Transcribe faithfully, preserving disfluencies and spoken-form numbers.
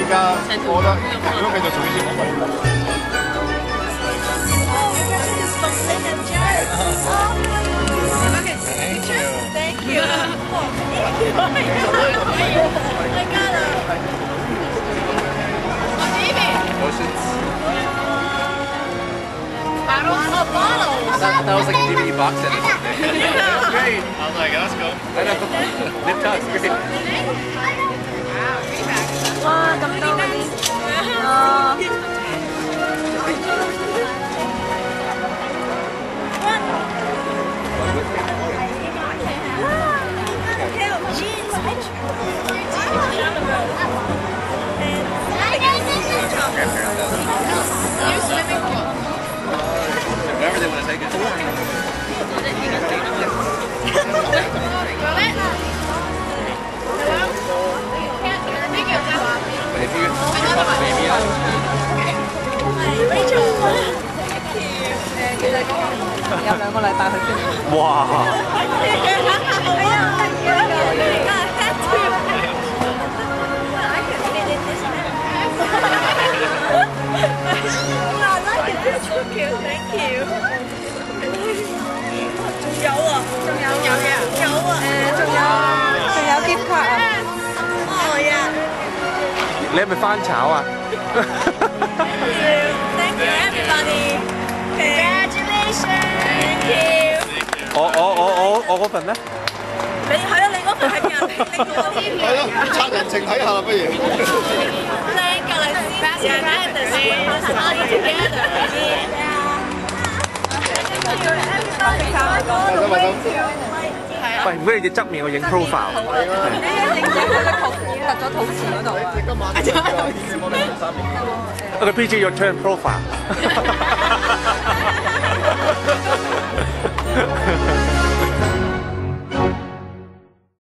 家我覺得如果繼續做呢啲我咪。 Thank you. I got it. Oceans. Bottles? Oh, bottles. That, that was like a D V D box set or something. That was great. I was like, let's go. I know. Nip Tuck's great. Wow, cảm ơn đi. Wherever they want to take it. But if you maybe Rachel. 有兩個禮拜去邊？ 哇！ Thank you. 仲有啊，仲有有嘅，有啊，誒，仲有仲有 gift card 啊！ 哦呀你係咪翻炒啊 ！Thank you, everybody. Congratulations. Thank you. 我我我我我嗰份咧？ 你係啊，你嗰份係人拎嗰啲嚟㗎。係咯，刷人情睇下啦，不如。靚㗎，你 Best friends all together. 喂，唔該你隻側面我影 profile。 你影影佢個圖突咗肚臍嗰度啊！ Okay, P J, your turn profile.